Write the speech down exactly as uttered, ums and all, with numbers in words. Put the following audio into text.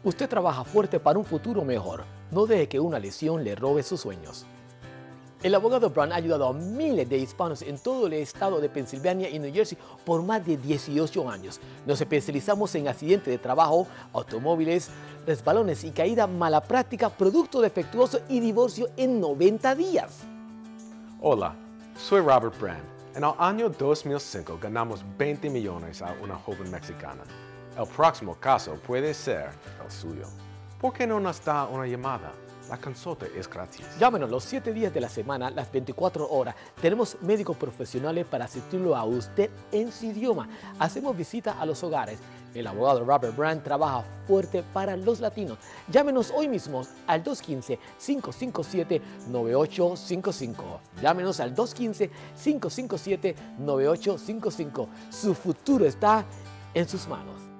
Usted trabaja fuerte para un futuro mejor. No deje que una lesión le robe sus sueños. El abogado Brown ha ayudado a miles de hispanos en todo el estado de Pensilvania y New Jersey por más de dieciocho años. Nos especializamos en accidentes de trabajo, automóviles, resbalones y caída, mala práctica, producto defectuoso y divorcio en noventa días. Hola, soy Robert Brand. En el año dos mil cinco ganamos veinte millones a una joven mexicana. El próximo caso puede ser el suyo. ¿Por qué no nos da una llamada? La consulta es gratis. Llámenos los siete días de la semana, las veinticuatro horas. Tenemos médicos profesionales para asistirlo a usted en su idioma. Hacemos visita a los hogares. El abogado Robert Brand trabaja fuerte para los latinos. Llámenos hoy mismo al dos uno cinco, cinco cinco siete, nueve ocho cinco cinco. Llámenos al dos uno cinco, cinco cinco siete, nueve ocho cinco cinco. Su futuro está en sus manos.